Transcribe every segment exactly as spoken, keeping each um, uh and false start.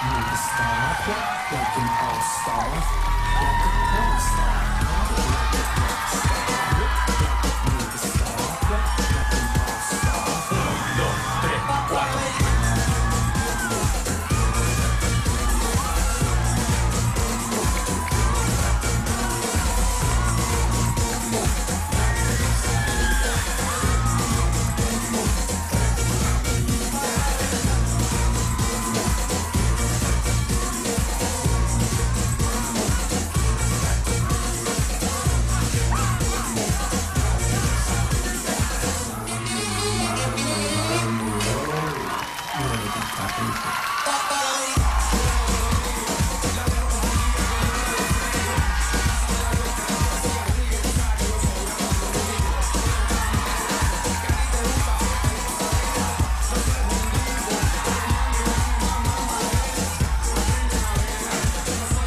Nigga star, like an all-star, like a porn star, like a rock star. Nigga star, like an all-star. Un, dos, tres, cuatro.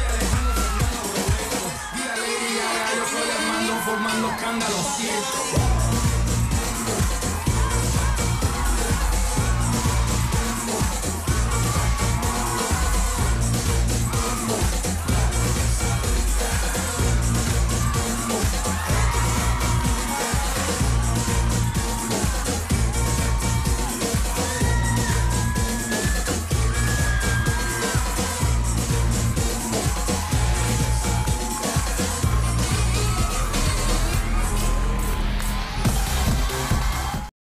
Formando escándalo, siento.